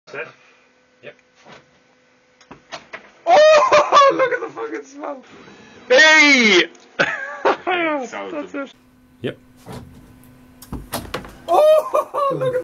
Set? Yep. Oh, look at the fucking smell. Hey! So That's it. Yep. Oh, look at